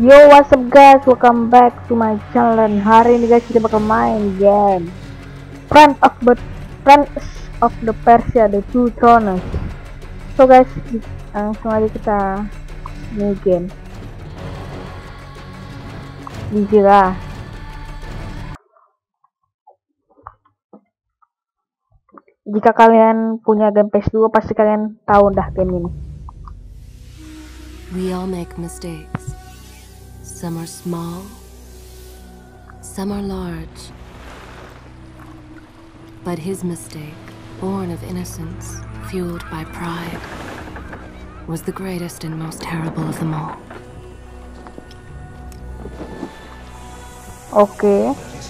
Yo, what's up guys, welcome back to my channel. Dan hari ini guys kita bakal main game Prince of the Persia The Two Thrones. So guys, langsung aja kita new game. Easy lah. Jika kalian punya game PS2 pasti kalian tahu dah game ini. We all make mistakes. Some are small, some are large. But his mistake, born of innocence, fueled by pride, was the greatest and most terrible of them all. Okay.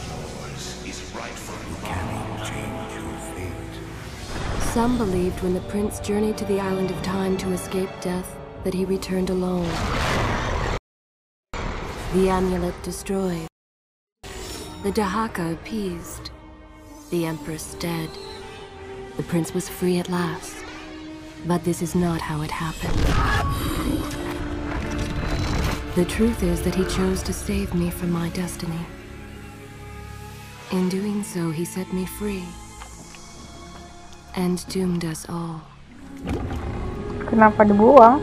Some believed when the prince journeyed to the island of time to escape death that he returned alone. The amulet destroyed. The Dahaka appeased. The Empress dead. The prince was free at last. But this is not how it happened. The truth is that he chose to save me from my destiny. In doing so, he set me free. And doomed us all. Kenapa dibuang?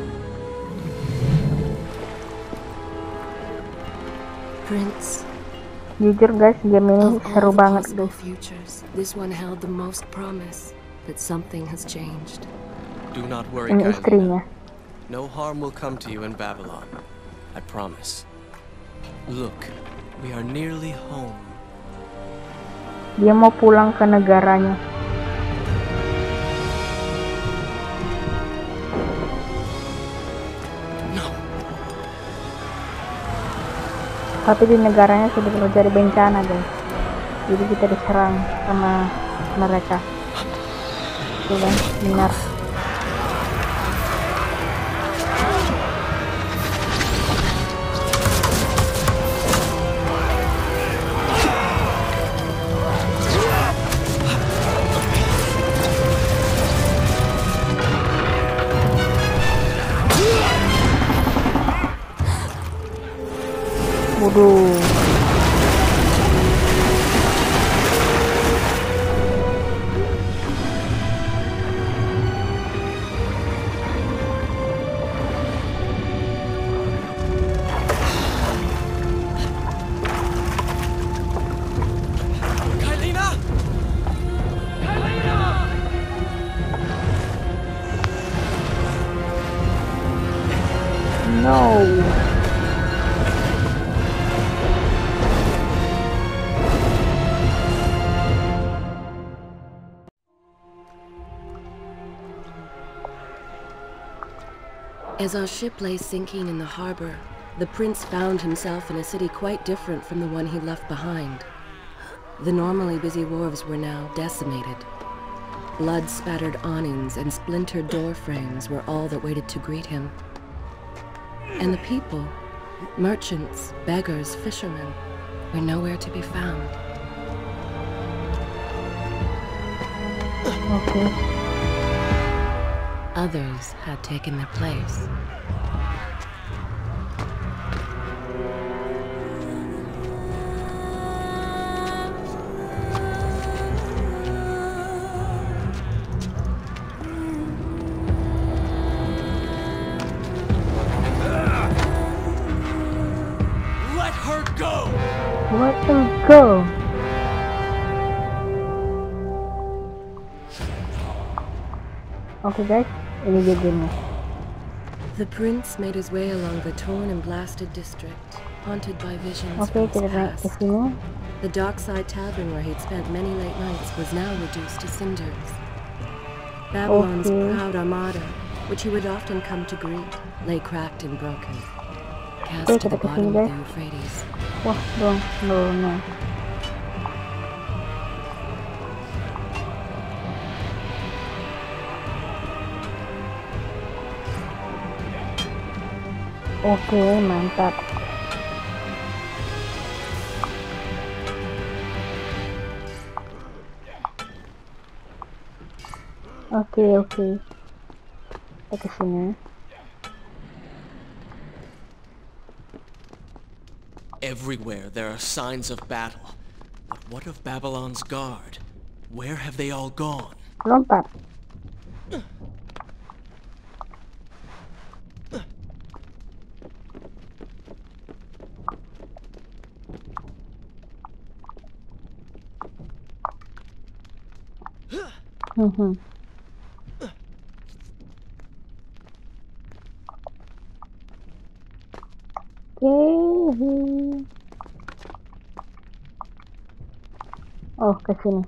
Prince. Jujur guys, game ini seru banget guys. Futures, this one held the most promise, but something has changed. Do not worry, Ini istrinya. No harm will come to you in Babylon. I promise. Look, we are nearly home. Dia mau pulang ke negaranya. Tapi di negaranya sudah terjadi bencana guys, jadi kita diserang sama mereka. Sudah benar. Waduh. Kailina! Kailina! No. As our ship lay sinking in the harbor, the prince found himself in a city quite different from the one he left behind. The normally busy wharves were now decimated. Blood-spattered awnings and splintered door frames were all that waited to greet him. And the people, merchants, beggars, fishermen, were nowhere to be found. Okay. Others had taken their place. Let her go! Let her go. Okay guys, ini dia gamenya. The prince made his way along the torn and blasted district, haunted by visions Oke, from his kita naik ke past. sini. The dockside tavern where he'd spent many late nights was now reduced to cinders. Babylon's proud armada, which he would often come to greet, lay cracked and broken, cast to the bottom of the Euphrates. Wah, dong, no. Oke, mantap. Oke. Kita ke sini. Everywhere there are signs of battle. But what of Babylon's guard? Where have they all gone? Lompat. Oh, ke sini.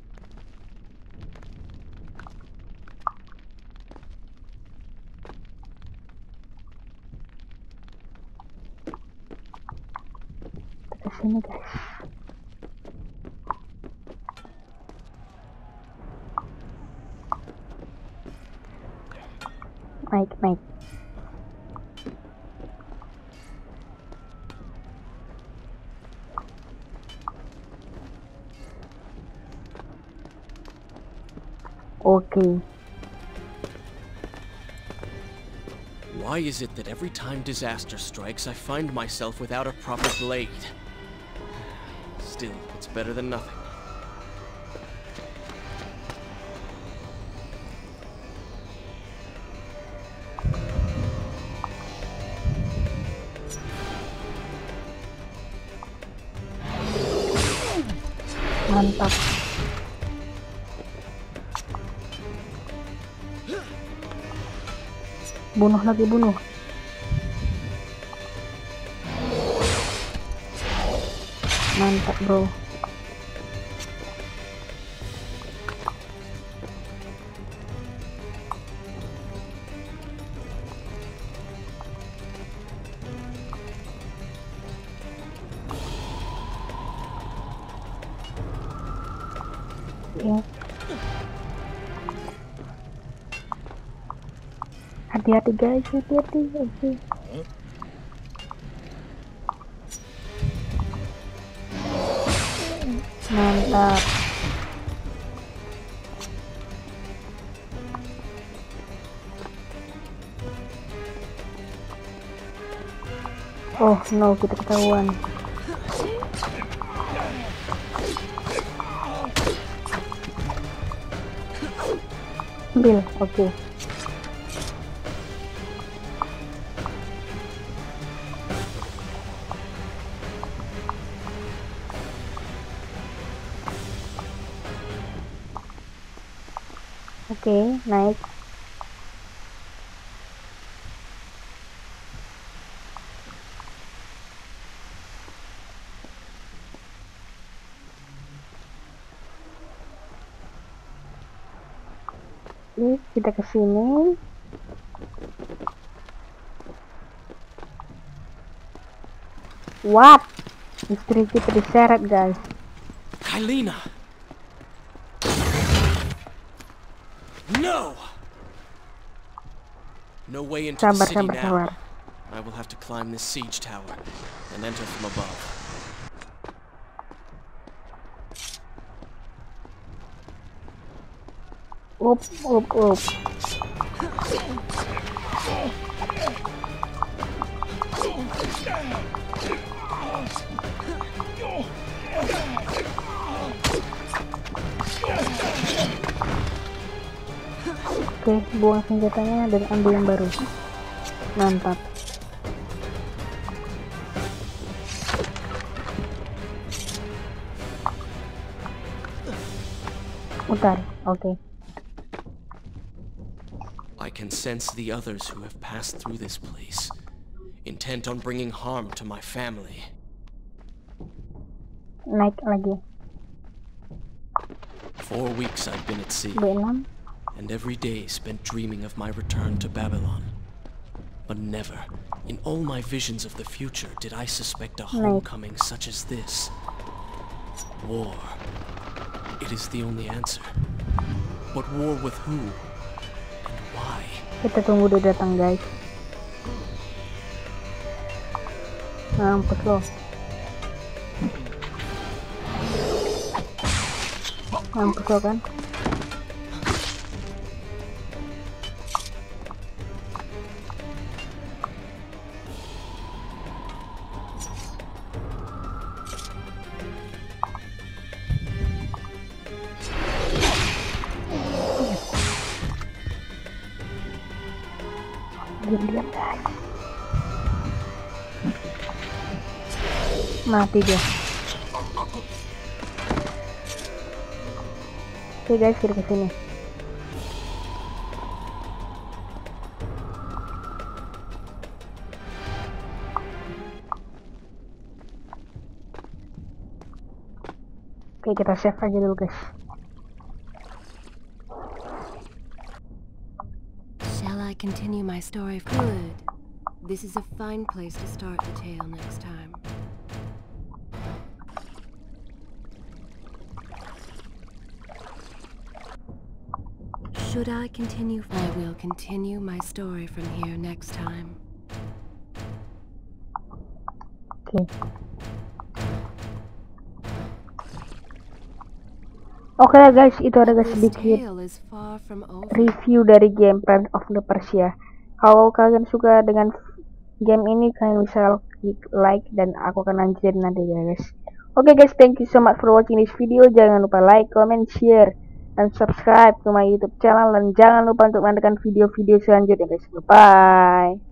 Ke sini, guys. Naik. Okay. Why is it that every time disaster strikes, I find myself without a proper blade? Still, it's better than nothing. Mantap. Bunuh lagi, bunuh. Mantap, bro. Ya. Hati-hati guys, hati-hati. Okay. Mantap. Oh no, kita ketahuan. Ambil, oke. Oke, naik. Ini kita ke sini. What? Istri kita diseret, guys. Kylina! No! No way into the city now. I will have to climb this siege tower and enter from above. Up. Oke, buang senjatanya dan ambil yang baru. Mantap. Utar, oke. I can sense the others who have passed through this place, intent on bringing harm to my family. Naik lagi. 4 weeks I've been at sea. B6. And every day spent dreaming of my return to Babylon. But never, in all my visions of the future, did I suspect a homecoming such as this. War. It is the only answer. But war with who? And why? Kita tunggu dia datang, guys. Mampus lo. Mampus lo kan? diam guys. Mati dia. Oke guys, kita kesini. Oke, kita save aja dulu guys. Shall I continue my story? Good. This is a fine place to start the tale next time. Should I continue? I will continue my story from here next time. Oke. Oke lah guys, itu ada guys This sedikit tale is far from over. review dari game Prince of the Persia. Kalau kalian suka dengan game ini, kalian bisa klik like dan aku akan lanjutin nanti ya guys. Oke guys, thank you so much for watching this video. Jangan lupa like, comment, share, dan subscribe ke my YouTube channel, dan jangan lupa untuk menonton video-video selanjutnya guys. Bye.